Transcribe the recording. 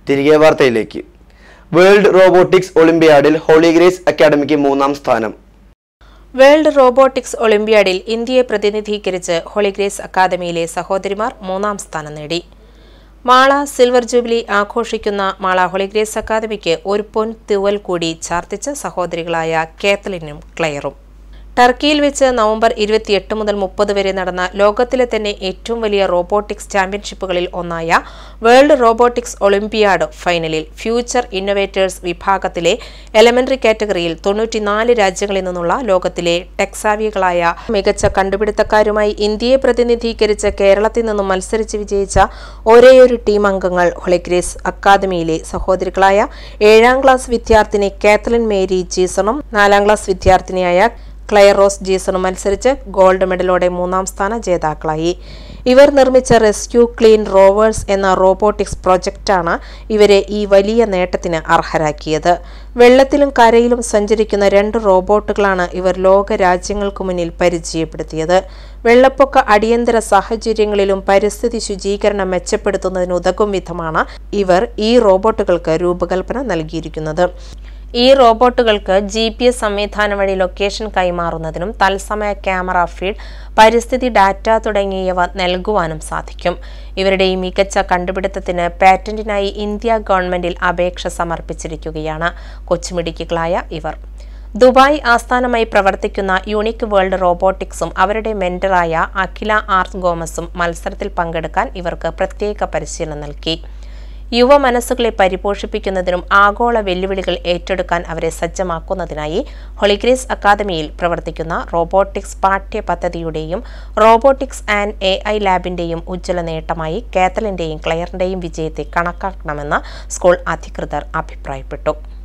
തിരികെ വാർത്തയിലേക്ക്. World robotics ഒളിമ്പ്യാഡിൽ ഹോളി ഗ്രേസ് അക്കാദമിക്ക് 3ാം സ്ഥാനം. വേൾഡ് റോബോട്ടിക്സ് ഒളിമ്പ്യാഡിൽ ഇന്ത്യയെ പ്രതിനിധീകരിച്ച് ഹോളി ഗ്രേസ് അക്കാദമിയിലെ സഹോദരിമാർ 3ാം സ്ഥാനം നേടി. മാള സിൽവർ ജൂബിലി ആഘോഷിക്കുന്ന മാള ഹോളി ഗ്രേസ് അക്കാദമിക്ക് ഒരു പൊൻ തൂവൽ കൂടി ചാർത്തിച്ച സഹോദരികളായ കാത്തലിനും ക്ലെയറും. ടർക്കിയിൽ വെച്ച് നവംബർ 28 മുതൽ 30 വരെ നടന്ന ലോകത്തിലെ തന്നെ ഏറ്റവും വലിയ റോബോട്ടിക്സ് ചാമ്പ്യൻഷിപ്പുകളിൽ ഒന്നായ വേൾഡ് റോബോട്ടിക്സ് ഒളിമ്പ്യാഡ് ഫൈനലിൽ ഫ്യൂച്ചർ ഇന്നോവേറ്റേഴ്സ് വിഭാഗത്തിലെ എലമെന്ററി കാറ്റഗറിയിൽ 94 രാജ്യങ്ങളിൽ നിന്നുള്ള ലോകത്തിലെ ടെക്സാവികളായ മികച്ച കണ്ടുപിടുത്തക്കാരുമായി ഇന്ത്യയെ പ്രതിനിധീകരിച്ച് കേരളത്തിൽ നിന്നും മത്സരിച്ച് വിജയിച്ച ഒരേയൊരു ടീം അംഗങ്ങൾ ഹോളി ഗ്രേസ് അക്കാദമിയിലെ സഹോദരികളായ 7ാം ക്ലാസ് വിദ്യാർത്ഥിനി കാത്തലിൻ മേരി ജീസണും 4ാം ക്ലാസ് വിദ്യാർത്ഥിനിയായ ക്ലെയർ റോസ് ജീസണും മത്സരിച്ച് ഗോൾഡ് മെഡലോടെ 3ാം സ്ഥാന ജേതാക്കളായി. ഇവർ നിർമ്മിച്ച റെസ്ക്യൂ ക്ലീൻ റോവേഴ്സ് എന്ന റോബോട്ടിക്സ് പ്രൊജക്റ്റാണ് ഇവരെ ഈ വലിയ നേട്ടത്തിന് അർഹരാക്കിയത്. വെള്ളത്തിലും കരയിലും സഞ്ചരിക്കുന്ന 2 റോബോട്ടുകളാണ് ഇവർ ലോക രാജ്യങ്ങൾക്ക് മുന്നിൽ പരിചയപ്പെടുത്തിയത്. വെള്ളപ്പൊക്ക അടിയന്തര സാഹചര്യങ്ങളിലും പരിസ്ഥിതി ശുചീകരണം മെച്ചപ്പെടുത്തുന്നതിനുതകും വിധമാണ് ഇവർ ഈ റോബോട്ടുകൾക്ക് രൂപകൽപ്പന നൽകിയിരിക്കുന്നത്. ഈ റോബോട്ടുകൾക്ക് GPS സംവിധാനം വഴി ലൊക്കേഷൻ കൈമാറുന്നതിനും തത്സമയ ക്യാമറ ഫീഡ്, പരിസ്ഥിതി ഡാറ്റ തുടങ്ങിയവ നൽകുവാനും സാധിക്കും. ഇവരുടെ ഈ മികച്ച കണ്ടുപിടുത്തത്തിന് പാറ്റന്റിനായി ഇന്ത്യ ഗവൺമെന്റിൽ അപേക്ഷ സമർപ്പിച്ചിരിക്കുകയാണ് കൊച്ചുമിടുക്കികളായ ഇവർ. ദുബായ് ആസ്ഥാനമായി പ്രവർത്തിക്കുന്ന യൂണിക് വേൾഡ് റോബോട്ടിക്സും അവരുടെ മെന്ററായ അഖില ആർ ഗോമസും മത്സരത്തിൽ പങ്കെടുക്കാൻ ഇവർക്ക് പ്രത്യേക പരിശീലനം നൽകി. യുവ മനസ്സുകളെ പരിപോഷിപ്പിക്കുന്നതിനും ആഗോള വെല്ലുവിളികൾ ഏറ്റെടുക്കാൻ അവരെ സജ്ജമാക്കുന്നതിനായി ഹോളി ഗ്രേസ് അക്കാദമിയിൽ പ്രവർത്തിക്കുന്ന റോബോട്ടിക്സ് പാഠ്യ പദ്ധതിയുടെയും റോബോട്ടിക്സ് ആൻഡ് AI ലാബിന്റെയും ഉജ്ജ്വല നേട്ടമായി കാത്തലിന്റെയും ക്ലെയറിന്റെയും വിജയത്തെ കണക്കാക്കണമെന്ന് സ്കൂൾ അധികൃതർ അഭിപ്രായപ്പെട്ടു.